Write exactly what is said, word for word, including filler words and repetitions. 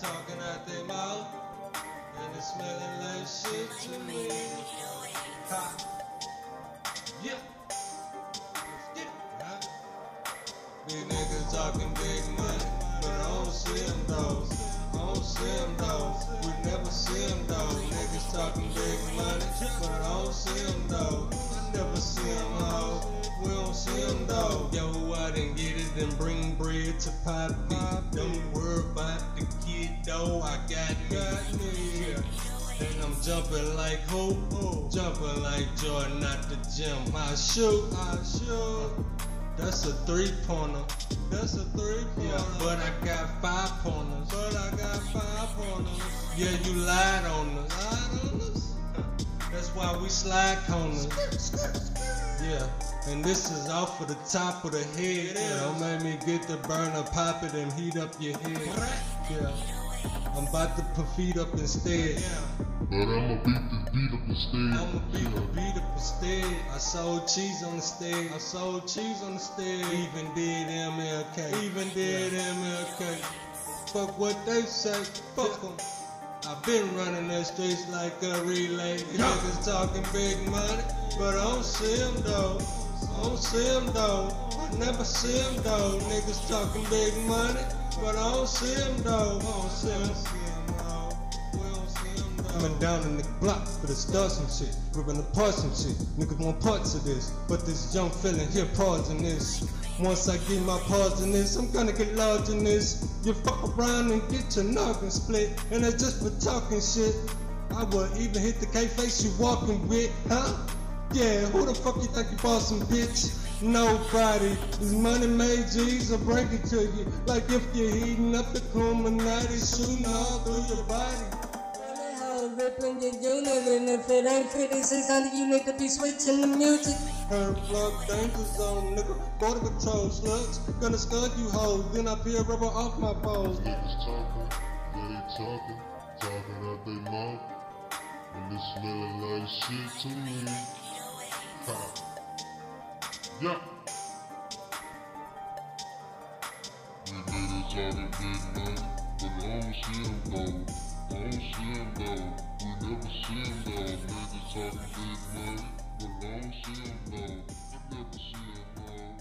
talking out their mouth, and it's smelling like shit to me. Ha. Yeah. Let's get it, huh? These niggas talking big money, but I don't see them though. I don't see them though. We never see them though. Niggas talking big money, but I don't see them though. I never see them though. We don't see them though. Yo, I didn't get it and bring bread to Poppy. Don't worry about the kid though. I got me. Yeah. And I'm jumping like who? Jumping like Jordan at the gym. I shoot. I shoot. That's a three-pointer. That's a three-pointer. Yeah, but I got five pointers. But I got five pointers. Yeah, you lied on us. Lied on us? That's why we slide corners. Yeah, and this is off of the top of the head. Yeah, don't make me get the burner, pop it, and heat up your head. Yeah, I'm about to put feet up instead. But I'ma beat this beat up instead. I'ma beat the beat up instead. I sold cheese on the stage. I sold cheese on the stage. Even did M L K. Even did M L K. Fuck what they say. Fuck them. I've been running the streets like a relay. These niggas talking big money, but I don't see them though. I don't see them though. I never see them though. Niggas talking big money, but I don't see them though. I don't see them. Coming down in the block for the stars and shit, ripping apart some shit. Niggas want parts of this, but this young feeling here pause in this. Once I get my pause in this, I'm gonna get large in this. You fuck around and get your noggin split, and that's just for talking shit. I would even hit the K-face you walking with, huh? Yeah, who the fuck you think you bossing, bitch? Nobody. This money made G's will bring it to you, like if you're heating up the Illuminati, shooting all through your body. Ripping your unit, and if it ain't fifty-six hundred, you need to be switching the music. Her plug danger zone, nigga. Border control slugs, gonna scud you hoes. Then I peel rubber off my balls. Niggas talking, yeah they talking, talking out their mouth, and it's smelling like shit to me. Ha. Yeah. We niggas talking big money, but I don't see them though. I don't see him though, we never see him though. Niggas talking big money, but I don't see him though. I never see him though.